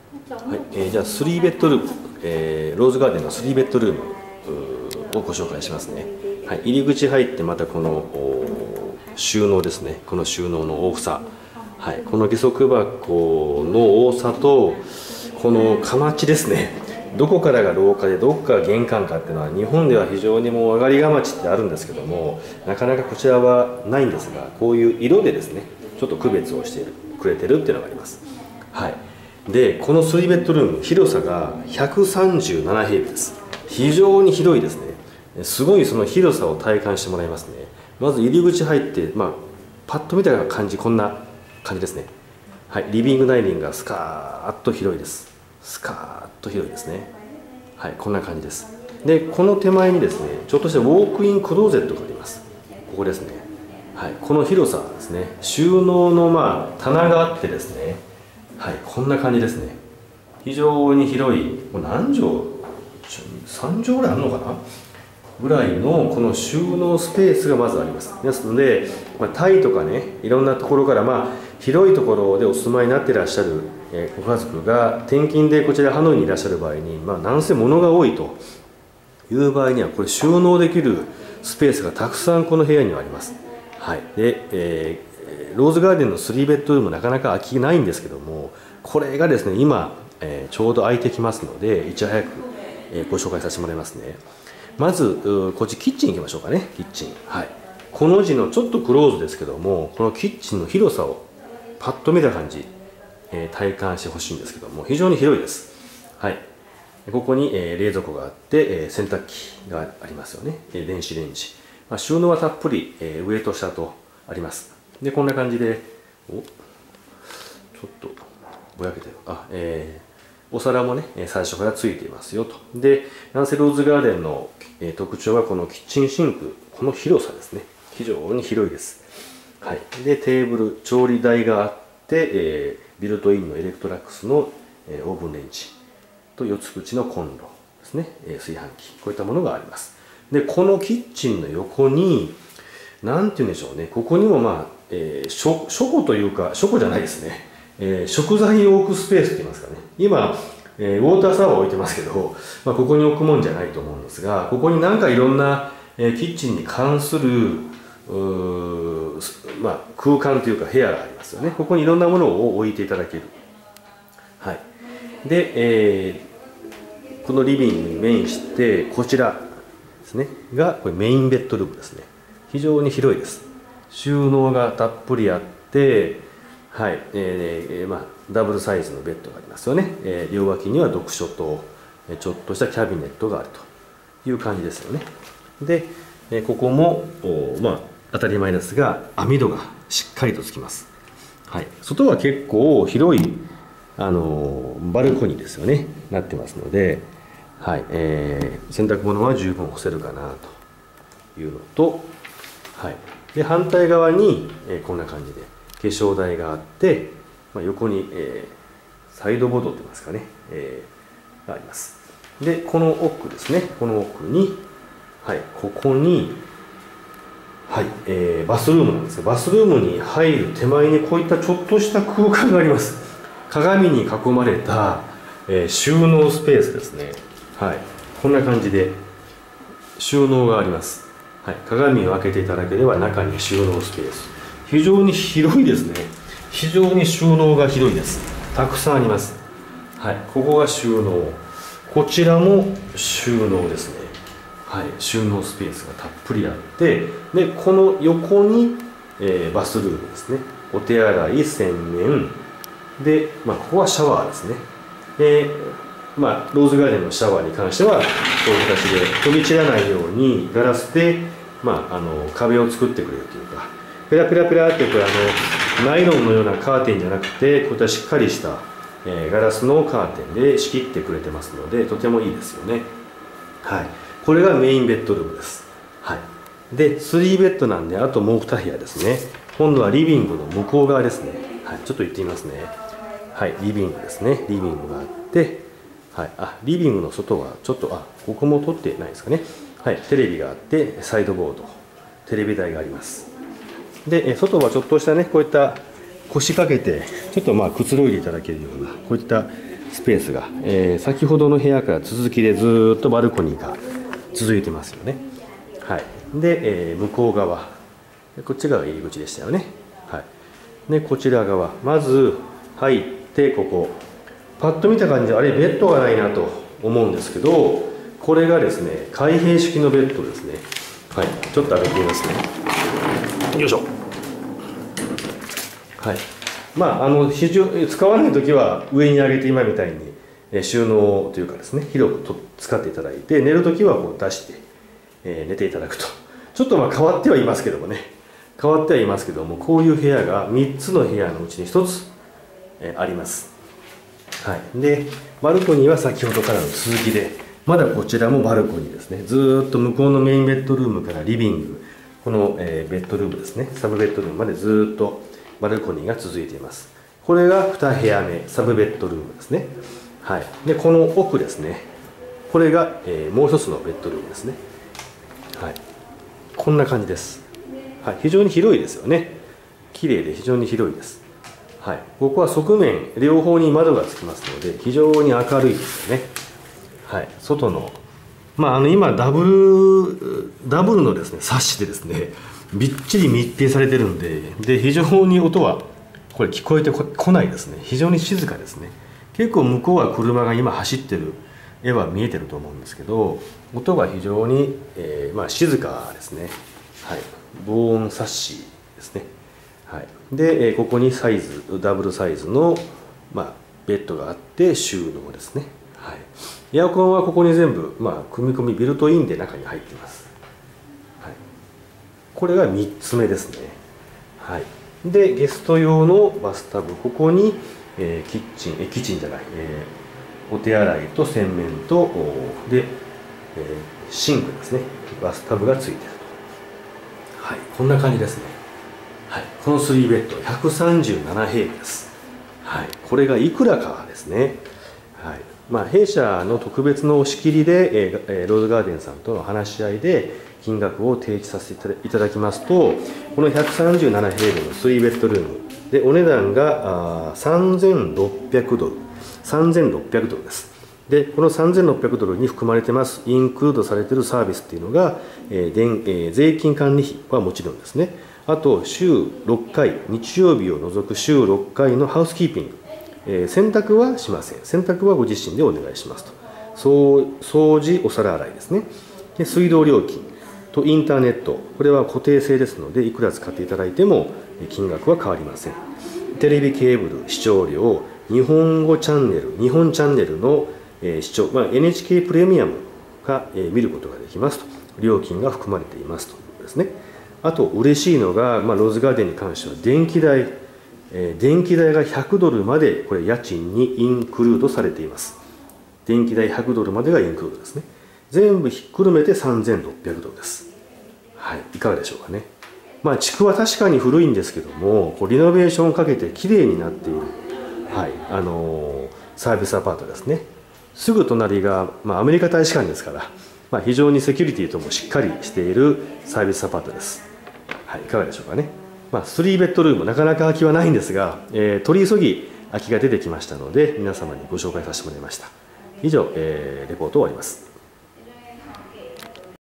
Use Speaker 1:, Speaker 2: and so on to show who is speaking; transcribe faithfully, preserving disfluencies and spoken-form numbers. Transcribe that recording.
Speaker 1: はい、えー、じゃあスリーベッドルーム、えー、ローズガーデンのスリーベッドルームをご紹介しますね。はい、入り口入ってまたこの収納ですね。この収納の大きさ、はい、この下足箱の多さとこのかまちですね。どこからが廊下でどこからが玄関かっていうのは日本では非常にもう上がりがまちってあるんですけども、なかなかこちらはないんですが、こういう色でですねちょっと区別をしてくれてるっていうのがあります。はい、でこのスリーベッドルーム広さがひゃくさんじゅうななへいびです。非常に広いですね。すごいその広さを体感してもらいますね。まず入り口入って、まあ、パッと見た感じこんな感じですね。はい、リビングダイニングがスカーッと広いです。スカーッと広いですね。はい、こんな感じです。でこの手前にですねちょっとしたウォークインクローゼットがあります。ここですね。はい、この広さですね、収納のまあ棚があってですね、はい、こんな感じですね。非常に広い、もう何畳、さん畳ぐらいあるのかなぐらいのこの収納スペースがまずあります。ですので、まあ、タイとかね、いろんなところから、まあ、広いところでお住まいになっていらっしゃる、えー、ご家族が転勤でこちらハノイにいらっしゃる場合に、まあ、なんせ物が多いという場合には、これ収納できるスペースがたくさんこの部屋にはあります。はい、で、えー、ローズガーデンのスリーベッドルームなかなか空きないんですけども、これがですね今、えー、ちょうど空いてきますのでいち早く、えー、ご紹介させてもらいますね。まずこっちキッチン行きましょうかね。キッチン、はい、この字のちょっとクローズですけども、このキッチンの広さをパッと見た感じ、えー、体感してほしいんですけども、非常に広いです。はい、ここに、えー、冷蔵庫があって、えー、洗濯機がありますよね。えー、電子レンジ、まあ、収納はたっぷり、えー、上と下とあります。でこんな感じで、おちょっとぼやけてる、あ、えー、お皿もね最初からついていますよと。でナンセローズガーデンの、えー、特徴はこのキッチンシンク、この広さですね。非常に広いです。はい、でテーブル、調理台があって、えー、ビルトインのエレクトラックスの、えー、オーブンレンジとよっつ口のコンロですね、えー、炊飯器、こういったものがあります。でこのキッチンの横に何て言うんでしょうね、ここにもまあ、えー、書書庫というか書庫じゃないですね、えー、食材を置くスペースって言いますかね。今、えー、ウォーターサーバー置いてますけど、まあ、ここに置くもんじゃないと思うんですが、ここになんかいろんな、えー、キッチンに関するまあ、空間というか部屋がありますよね。ここにいろんなものを置いていただける。はい、で、えー、このリビングに面してこちらですねがこれメインベッドルームですね。非常に広いです。収納がたっぷりあって、はい、えーまあ、ダブルサイズのベッドがありますよね。えー、両脇には読書とちょっとしたキャビネットがあるという感じですよね。で、えー、ここもまあ当たり前ですが網戸がしっかりとつきます。はい、外は結構広いあのバルコニーですよねなってますので、はいえー、洗濯物は十分干せるかなというのと、はい、で反対側に、えー、こんな感じで化粧台があって、まあ、横に、えー、サイドボードって言いますかね、えー、があります。でこの奥ですね、この奥に、はい、ここに、はいえー、バスルームなんですが、バスルームに入る手前にこういったちょっとした空間があります。鏡に囲まれた、えー、収納スペースですね。はい、こんな感じで収納があります。はい、鏡を開けていただければ中に収納スペース、非常に広いですね。非常に収納が広いです。たくさんあります。はい、ここが収納、こちらも収納ですね。はい、収納スペースがたっぷりあって、でこの横に、えー、バスルームですね。お手洗い、洗面で、まあ、ここはシャワーですね。でまあ、ローズガーデンのシャワーに関してはこういう形で飛び散らないようにガラスで、まあ、あの壁を作ってくれるというか、ペラペラペラってこれあのナイロンのようなカーテンじゃなくて、こういったしっかりした、えー、ガラスのカーテンで仕切ってくれてますので、とてもいいですよね。はい、これがメインベッドルームです。はい、でスリーベッドなんで、あともうに部屋ですね。今度はリビングの向こう側ですね。はい、ちょっと行ってみますね。はい、リビングですね。リビングがあって、はい、あリビングの外はちょっと、あここも撮ってないですかね。はい、テレビがあって、サイドボード、テレビ台があります。で外はちょっとしたね、こういった腰掛けてちょっとまあくつろいでいただけるような、こういったスペースが、えー、先ほどの部屋から続きでずーっとバルコニーが続いてますよね。はい、で、えー、向こう側、こっち側が入り口でしたよね。はい、でこちら側、まず入ってここ、パッと見た感じであれベッドがないなと思うんですけど、これがですね開閉式のベッドですね。はい、ちょっと開けてみますね。よいしょ。はい、まああの非常使わない時は上に上げて今みたいに収納というかですね、広くと使っていただいて、寝る時はこう出して、えー、寝ていただくと。ちょっとまあ変わってはいますけどもね、変わってはいますけども、こういう部屋がみっつの部屋のうちにひとつ、えー、あります。はい、でバルコニーは先ほどからの続きで、まだこちらもバルコニーですね。ずーっと向こうのメインベッドルームからリビング、この、えー、ベッドルームですね、サブベッドルームまでずーっとバルコニーが続いています。これがに部屋目、サブベッドルームですね。はい、でこの奥ですね、これが、えー、もう一つのベッドルームですね。はい、こんな感じです。はい、非常に広いですよね。綺麗で非常に広いです。はい、ここは側面両方に窓がつきますので非常に明るいですよね。はい、外の、まあ、あの今ダブルダブルのですねサッシでですねびっちり密閉されてるんで、で非常に音はこれ聞こえて こ, こないですね。非常に静かですね。結構向こうは車が今走ってる絵は見えてると思うんですけど、音が非常に、えーまあ、静かですね。はい、防音サッシですね。はい、でここにサイズダブルサイズの、まあ、ベッドがあって収納ですね。はい、エアコンはここに全部、まあ、組み込みビルトインで中に入っています。はい、これがみっつめですね。はい、でゲスト用のバスタブ、ここに、えー、キッチンえキッチンじゃない、えー、お手洗いと洗面とで、えー、シンクですね、バスタブがついていると。はい、こんな感じですね。はい、このスリーベッドひゃくさんじゅうなな平米です。はい、これがいくらかですね。はい、まあ、弊社の特別の押し切りで、えー、ローズガーデンさんとの話し合いで金額を提示させていただきますと、このひゃくさんじゅうなな平米のスリーベッドルームでお値段がさんぜんろっぴゃくドル、さんぜんろっぴゃくドルです。でこのさんぜんろっぴゃくドルに含まれてますインクルードされているサービスっていうのが、えー電えー、税金管理費はもちろんですね、あと週ろっかい、日曜日を除く週ろっかいのハウスキーピング、えー、洗濯はしません。洗濯はご自身でお願いしますと。そう掃除、お皿洗いですね。で水道料金とインターネット、これは固定制ですので、いくら使っていただいても金額は変わりません。テレビケーブル、視聴料、日本語チャンネル、日本チャンネルの、えー、視聴、まあ、エヌエイチケー プレミアムが、えー、見ることができますと。料金が含まれていますということですね。あと嬉しいのが、まあ、ローズガーデンに関しては電気代、えー、電気代がひゃくドルまでこれ家賃にインクルードされています。電気代ひゃくドルまでがインクルードですね。全部ひっくるめてさんぜんろっぴゃくドルです。はい、いかがでしょうかね。まあ築は確かに古いんですけども、こうリノベーションをかけてきれいになっている、はい、あのー、サービスアパートですね。すぐ隣が、まあ、アメリカ大使館ですから、まあ、非常にセキュリティともしっかりしているサービスアパートです。はい、いかがでしょうかね。まあ、スリーベッドルーム、なかなか空きはないんですが、えー、取り急ぎ空きが出てきましたので、皆様にご紹介させてもらいました。以上、えー、レポートを終わります。